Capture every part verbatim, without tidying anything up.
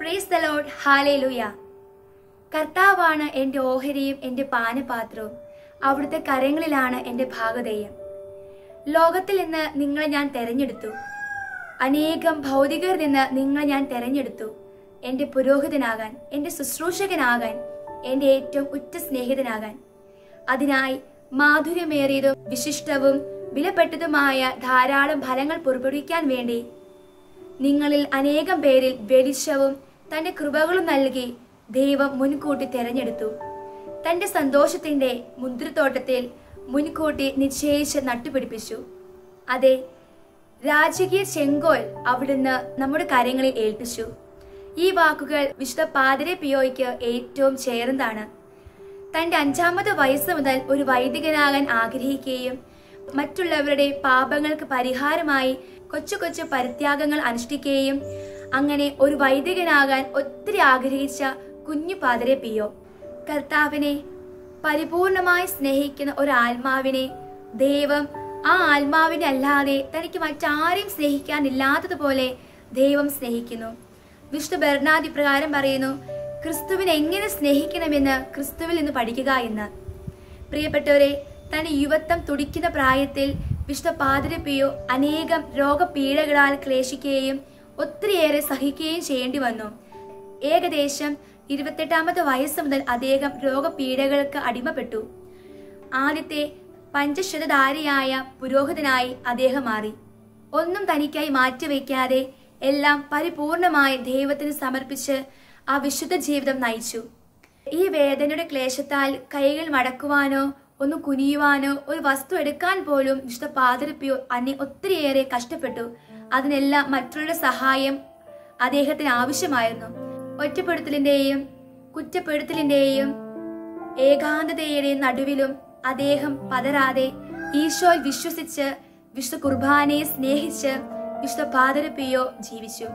Price the lord, hallelujah. കർത്താവാണ് എൻ്റെ ഓഹരിയും എൻ്റെ പാനപാത്രവും, അവിടുത്തെ കരങ്ങളിലാണ് എൻ്റെ ഭാഗധേയം. ലോകത്തിൽ നിന്ന് നിങ്ങളെ ഞാൻ തെരഞ്ഞെടുത്തു, അനേകം ഭൗതികരിൽ നിന്ന് നിങ്ങളെ ഞാൻ തെരഞ്ഞെടുത്തു, എൻ്റെ പുരോഹിതനാകാൻ, എൻ്റെ ശുശ്രൂഷകനാകാൻ, എൻ്റെ ഏറ്റവും ഉറ്റ സ്നേഹിതനാകാൻ. അതിനായി മാധുര്യമേറിയതും വിശിഷ്ടവും വിലപ്പെട്ടതുമായ ധാരാളം ഫലങ്ങൾ പുറപ്പെടുവിക്കാൻ വേണ്ടി നിങ്ങളിൽ അനേകം പേരിൽ വെളിച്ചവും തന്റെ കൃപകളും നൽകി ദൈവം മുൻകൂട്ടി തെരഞ്ഞെടുത്തു. തന്റെ സന്തോഷത്തിന്റെ മുന്തിരിത്തോട്ടത്തിൽ മുൻകൂട്ടി നിശ്ചയിച്ച് നട്ടുപിടിപ്പിച്ചു. അതെ, രാജകീയ ചെങ്കോൽ അവിടുന്ന് നമ്മുടെ കാര്യങ്ങളിൽ ഏൽപ്പിച്ചു. ഈ വാക്കുകൾ വിശുദ്ധ പാദ്രി പിയോയ്ക്ക് ഏറ്റവും ചേർന്നതാണ്. തന്റെ അഞ്ചാമത് വയസ്സ് മുതൽ ഒരു വൈദികനാകാൻ ആഗ്രഹിക്കുകയും മറ്റുള്ളവരുടെ പാപങ്ങൾക്ക് പരിഹാരമായി കൊച്ചു കൊച്ചു പരിത്യാഗങ്ങൾ അനുഷ്ഠിക്കുകയും അങ്ങനെ ഒരു വൈദികനാകാൻ ഒത്തിരി ആഗ്രഹിച്ച കുഞ്ഞു പാദ്രി പിയോ, കർത്താവിനെ പരിപൂർണമായി സ്നേഹിക്കുന്ന ഒരു ആത്മാവിനെ ദൈവം ആ ആത്മാവിനെ അല്ലാതെ തനിക്ക് മറ്റാരെയും സ്നേഹിക്കാനില്ലാത്തതുപോലെ ദൈവം സ്നേഹിക്കുന്നു. വിശുദ്ധ ബെർണാദ് ഇപ്രകാരം പറയുന്നു: ക്രിസ്തുവിനെ എങ്ങനെ സ്നേഹിക്കണമെന്ന് ക്രിസ്തുവിൽ നിന്ന് പഠിക്കുക എന്ന്. പ്രിയപ്പെട്ടവരെ, തന്റെ യുവത്വം തുടിക്കുന്ന പ്രായത്തിൽ വിശുദ്ധ പാദ്രി പിയോ അനേകം രോഗപീഠകളാൽ ക്ലേശിക്കുകയും ഒത്തിരിയേറെ സഹിക്കുകയും ചെയ്യേണ്ടി വന്നു. ഏകദേശം ഇരുപത്തെട്ടാമത്തെ വയസ്സ് മുതൽ അദ്ദേഹം രോഗപീഠകൾക്ക് അടിമപ്പെട്ടു. ആദ്യത്തെ പഞ്ചശതധാരിയായ പുരോഹിതനായി അദ്ദേഹം മാറി. ഒന്നും തനിക്കായി മാറ്റിവെക്കാതെ എല്ലാം പരിപൂർണമായി ദൈവത്തിന് സമർപ്പിച്ച് ആ വിശുദ്ധ ജീവിതം നയിച്ചു. ഈ വേദനയുടെ ക്ലേശത്താൽ കൈകൾ മടക്കുവാനോ ഒന്ന് കുനിയുവാനോ ഒരു വസ്തു എടുക്കാൻ പോലും വിശുദ്ധ പാദ്രി പിയോ അന്നെ ഒത്തിരിയേറെ കഷ്ടപ്പെട്ടു. അതിനെല്ലാം മറ്റുള്ളവരുടെ സഹായം അദ്ദേഹത്തിന് ആവശ്യമായിരുന്നു. ഒറ്റപ്പെടുത്തലിന്റെയും കുറ്റപ്പെടുത്തലിന്റെയും ഏകാന്തതയുടെയും നടുവിലും അദ്ദേഹം പതരാതെ ഈശോയിൽ വിശ്വസിച്ച് വിശുദ്ധ കുർബാനയെ സ്നേഹിച്ച് വിശുദ്ധ പാദ്രി പിയോ ജീവിച്ചു.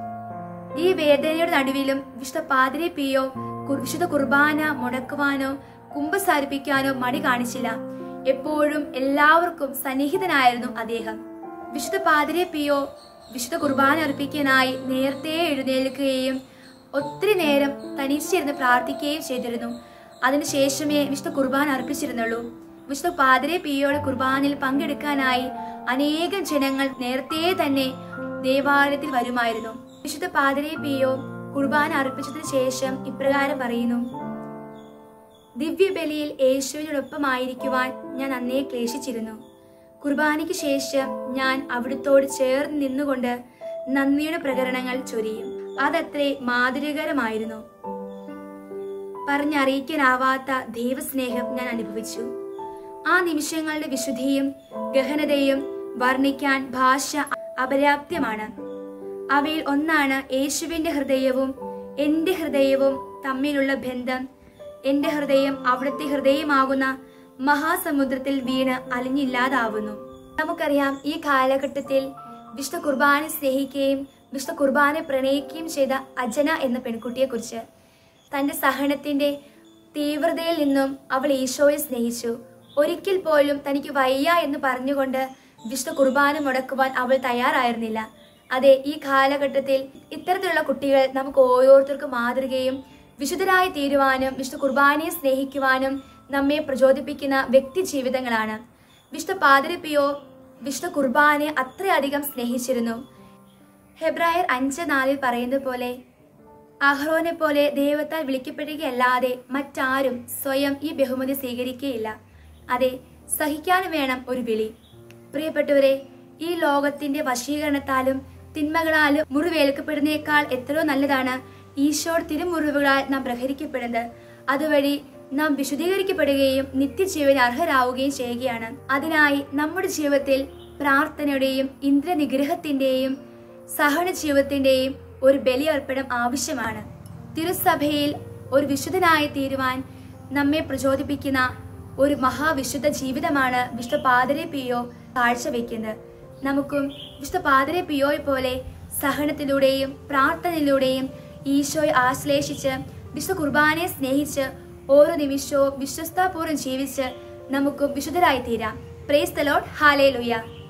ഈ വേദനയുടെ നടുവിലും വിശുദ്ധ പാദ്രി പിയോ വിശുദ്ധ കുർബാന മുടക്കുവാനോ കുമ്പസാരിപ്പിക്കാനോ മടി കാണിച്ചില്ല. എപ്പോഴും എല്ലാവർക്കും സന്നിഹിതനായിരുന്നു അദ്ദേഹം. വിശുദ്ധ പാദ്രി പിയോ വിശുദ്ധ കുർബാന അർപ്പിക്കാനായി നേരത്തെ എഴുന്നേൽക്കുകയും ഒത്തിരി നേരം തനിച്ചിരുന്ന് പ്രാർത്ഥിക്കുകയും ചെയ്തിരുന്നു. അതിനുശേഷമേ വിശുദ്ധ കുർബാന അർപ്പിച്ചിരുന്നുള്ളൂ. വിശുദ്ധ പാദ്രി പിയോയുടെ കുർബാനയിൽ പങ്കെടുക്കാനായി അനേകം ജനങ്ങൾ നേരത്തെ തന്നെ ദേവാലയത്തിൽ വരുമായിരുന്നു. വിശുദ്ധ പാദ്രി പിയോ കുർബാന അർപ്പിച്ചതിനു ശേഷം ഇപ്രകാരം പറയുന്നു: ദിവ്യബലിയിൽ യേശുവിനോടൊപ്പമായിരിക്കുവാൻ ഞാൻ അന്നേ ക്ലേശിച്ചിരുന്നു. കുർബാനയ്ക്ക് ശേഷം ഞാൻ അവിടുത്തോട് ചേർന്ന് നിന്നുകൊണ്ട് നന്ദിയുടെ പ്രകരണങ്ങൾ ചൊരിയും. അതത്രേ മാധുര്യകരമായിരുന്നു. പറഞ്ഞറിയിക്കാനാവാത്ത ദൈവസ്നേഹം ഞാൻ അനുഭവിച്ചു. ആ നിമിഷങ്ങളുടെ വിശുദ്ധിയും ഗഹനതയും വർണ്ണിക്കാൻ ഭാഷ അപര്യാപ്തമാണ്. അവയിൽ ഒന്നാണ് യേശുവിന്റെ ഹൃദയവും എന്റെ ഹൃദയവും തമ്മിലുള്ള ബന്ധം. എന്റെ ഹൃദയം അവിടുത്തെ ഹൃദയമാകുന്ന മഹാസമുദ്രത്തിൽ വീണ് അലിഞ്ഞില്ലാതാവുന്നു. നമുക്കറിയാം, ഈ കാലഘട്ടത്തിൽ വിശുദ്ധ കുർബാന സ്നേഹിക്കുകയും വിശുദ്ധ കുർബാന പ്രണയിക്കുകയും ചെയ്ത അജന എന്ന പെൺകുട്ടിയെ കുറിച്ച്. തന്റെ സഹനത്തിന്റെ തീവ്രതയിൽ നിന്നും അവൾ ഈശോയെ സ്നേഹിച്ചു. ഒരിക്കൽ പോലും തനിക്ക് വയ്യ എന്ന് പറഞ്ഞുകൊണ്ട് വിശുദ്ധ കുർബാന മുടക്കുവാൻ അവൾ തയ്യാറായിരുന്നില്ല. അതെ, ഈ കാലഘട്ടത്തിൽ ഇത്തരത്തിലുള്ള കുട്ടികൾ നമുക്ക് ഓരോരുത്തർക്കും മാതൃകയും വിശുദ്ധരായി തീരുവാനും വിശുദ്ധ കുർബാനയെ സ്നേഹിക്കുവാനും നമ്മെ പ്രചോദിപ്പിക്കുന്ന വ്യക്തി ജീവിതങ്ങളാണ്. വിശുദ്ധ പാദ്രി പിയോ വിശുദ്ധ കുർബാനയെ അത്രയധികം സ്നേഹിച്ചിരുന്നു. ഹെബ്രായർ അഞ്ച് നാലിൽ പറയുന്നത് പോലെ, അഹ്റോനെ പോലെ ദൈവത്താൽ വിളിക്കപ്പെടുകയല്ലാതെ മറ്റാരും സ്വയം ഈ ബഹുമതി സ്വീകരിക്കുകയില്ല. അതെ, സഹിക്കാനും വേണം ഒരു വിളി. പ്രിയപ്പെട്ടവരെ, ഈ ലോകത്തിന്റെ വശീകരണത്താലും തിന്മകളാലും മുറിവേൽക്കപ്പെടുന്നേക്കാൾ എത്രയോ നല്ലതാണ് ഈശോയുടെ തിരുമുറിവുകളാൽ നാം പ്രഹരിക്കപ്പെടുന്നത്. അതുവഴി നാം വിശുദ്ധീകരിക്കപ്പെടുകയും നിത്യജീവന് അർഹരാവുകയും ചെയ്യുകയാണ്. അതിനായി നമ്മുടെ ജീവിതത്തിൽ പ്രാർത്ഥനയുടെയും ഇന്ദ്രനിഗ്രഹത്തിന്റെയും സഹന ജീവിതത്തിന്റെയും ഒരു ബലിയർപ്പണം ആവശ്യമാണ്. തിരുസഭയിൽ ഒരു വിശുദ്ധനായി തീരുവാൻ നമ്മെ പ്രചോദിപ്പിക്കുന്ന ഒരു മഹാവിശുദ്ധ ജീവിതമാണ് വിശുദ്ധ പാദ്രി പിയോ കാഴ്ചവെക്കുന്നത്. നമുക്കും വിശുദ്ധ പാദ്രി പിയോയെ പോലെ സഹനത്തിലൂടെയും പ്രാർത്ഥനയിലൂടെയും ഈശോയെ ആശ്ലേഷിച്ച് വിശുദ്ധ കുർബാനയെ സ്നേഹിച്ച് ഓരോ നിമിഷവും വിശ്വസ്താപൂർവ്വം ജീവിച്ച് നമുക്കും വിശുദ്ധരായി തീരാം. Praise the lord, hallelujah.